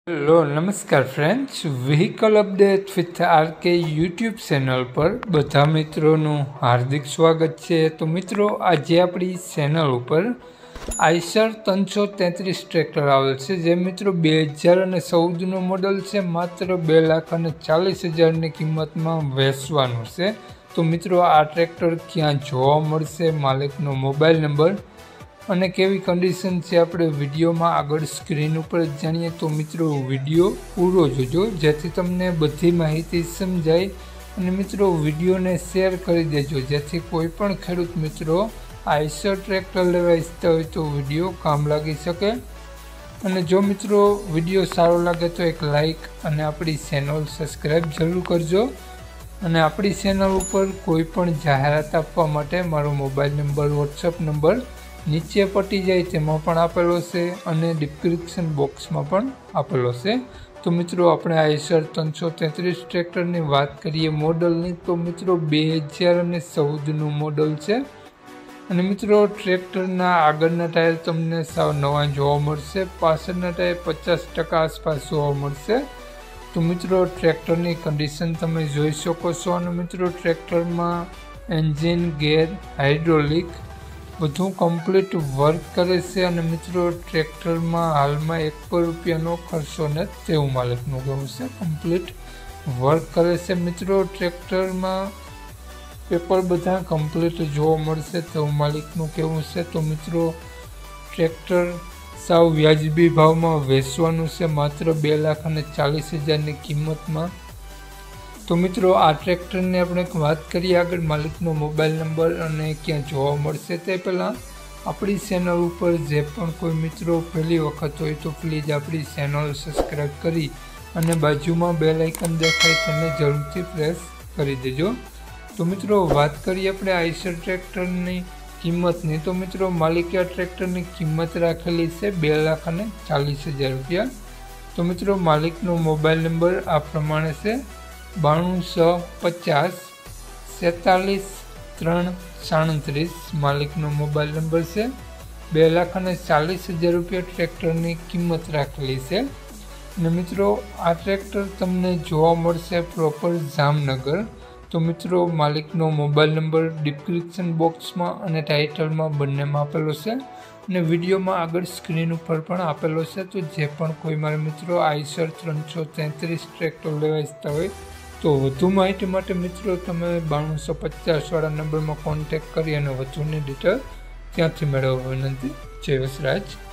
Hello નમસ્કાર friends, vehicle update with RK YouTube channel પર બધા મિત્રોનું હાર્દિક સ્વાગત છે। તો મિત્રો, આજે આપણી ચેનલ ઉપર આઈશર 333 ટ્રેક્ટર આવેલ છે, જે મિત્રો 2014નું મોડલ છે। માત્ર 2,40,000ની કિંમતમાં વેચવાનું છે। તો મિત્રો, આ ટ્રેક્ટર ક્યાં જોવા મળશે, માલિકનો મોબાઈલ નંબર અને કેવી કન્ડિશન છે આપણે વિડીયોમાં આગળ સ્ક્રીન ઉપર જાણીએ। તો મિત્રો, વિડીયો પૂરો જોજો જેથી તમને બધી માહિતી સમજાય, અને મિત્રો વિડીયોને શેર કરી દેજો જેથી કોઈ પણ ખેડૂત મિત્રો આઈશર ટ્રેક્ટર લેવા ઈચ્છતા હોય તો વિડીયો કામ લાગી શકે। અને જો મિત્રો વિડીયો સારો લાગે તો એક લાઈક અને આપણી ચેનલ સબસ્ક્રાઈબ જરૂર કરજો। અને આપણી ચેનલ ઉપર કોઈ પણ જાહેરાત આપવા માટે મારો મોબાઈલ નંબર, વોટ્સઅપ નંબર નીચે પટી જાય તેમાં પણ આપેલો છે અને ડિસ્ક્રિપ્શન બોક્સમાં પણ આપેલો છે। તો મિત્રો, આપણે આઈશર 333 ટ્રેક્ટરની વાત કરીએ મોડલની, તો મિત્રો 2014નું મોડલ છે। અને મિત્રો, ટ્રેક્ટરના આગળના ટાયર તમને સાવ નવા જોવા મળશે, પાછળના ટાયર 50% આસપાસ જોવા મળશે। તો મિત્રો, ટ્રેક્ટરની કન્ડિશન તમે જોઈ શકો છો। અને મિત્રો, ટ્રેક્ટરમાં એન્જિન, ગેર, હાઇડ્રોલિક બધું કમ્પ્લીટ વર્ક કરે છે। અને મિત્રો, ટ્રેક્ટરમાં હાલમાં ₹1 ખર્ચો નથી તેવું માલિકનું કહેવું છે, કમ્પ્લીટ વર્ક કરે છે। મિત્રો, ટ્રેક્ટરમાં પેપર બધા કમ્પ્લીટ જોવા મળશે તેવું માલિકનું કહેવું છે। તો મિત્રો, ટ્રેક્ટર સાવ વ્યાજબી ભાવમાં વેચવાનું છે, માત્ર 2,40,000ની કિંમતમાં। તો મિત્રો, આ ટ્રેક્ટરની આપણે વાત કરીએ આગળ, માલિકનો મોબાઈલ નંબર અને ક્યાં જોવા મળશે તે પહેલાં આપણી ચેનલ ઉપર જે પણ કોઈ મિત્રો પહેલી વખત હોય તો પ્લીઝ આપણી ચેનલ સબસ્ક્રાઈબ કરી અને બાજુમાં બેલ આઇકન દેખાય તેને જરૂરથી પ્રેસ કરી દેજો। તો મિત્રો, વાત કરીએ આપણે આઈશર ટ્રેક્ટરની કિંમતની, તો મિત્રો માલિકે આ ટ્રેક્ટરની કિંમત રાખેલી છે ₹2,40,000। તો મિત્રો, માલિકનો મોબાઈલ નંબર આ પ્રમાણે છે 9250 47 337 માલિકનો મોબાઈલ નંબર છે। ₹2,40,000 ટ્રેક્ટરની કિંમત રાખેલી છે। અને મિત્રો, આ ટ્રેક્ટર તમને જોવા મળશે પ્રોપર જામનગર। તો મિત્રો, માલિકનો મોબાઈલ નંબર ડિસ્ક્રિપ્શન બોક્સમાં અને ટાઇટલમાં બંનેમાં આપેલો છે, અને વિડીયોમાં આગળ સ્ક્રીન ઉપર પણ આપેલો છે। તો જે પણ કોઈ મારા મિત્રો આઈશર 333 ટ્રેક્ટર લેવા ઈચ્છતા હોય તો વધુ માહિતી માટે મિત્રો તમે 9250 નંબરમાં કોન્ટેક્ટ કરી અને વધુની ડિટેલ ત્યાંથી મેળવવા વિનંતી। જય વસરાજ।